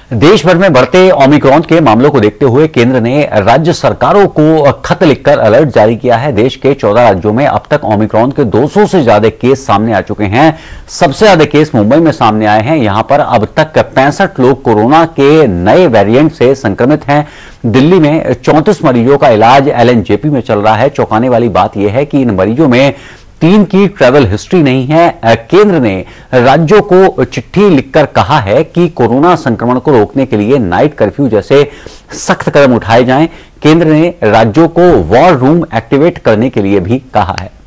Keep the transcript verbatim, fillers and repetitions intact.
देश भर में बढ़ते ओमिक्रॉन के मामलों को देखते हुए केंद्र ने राज्य सरकारों को खत लिखकर अलर्ट जारी किया है। देश के चौदह राज्यों में अब तक ओमिक्रॉन के दो सौ से ज्यादा केस सामने आ चुके हैं। सबसे ज्यादा केस मुंबई में सामने आए हैं। यहां पर अब तक पैंसठ लोग कोरोना के नए वेरिएंट से संक्रमित हैं। दिल्ली में चौंतीस मरीजों का इलाज एलएनजेपी में चल रहा है। चौंकाने वाली बात यह है कि इन मरीजों में तीन की ट्रैवल हिस्ट्री नहीं है। केंद्र ने राज्यों को चिट्ठी लिखकर कहा है कि कोरोना संक्रमण को रोकने के लिए नाइट कर्फ्यू जैसे सख्त कदम उठाए जाएं। केंद्र ने राज्यों को वॉर रूम एक्टिवेट करने के लिए भी कहा है।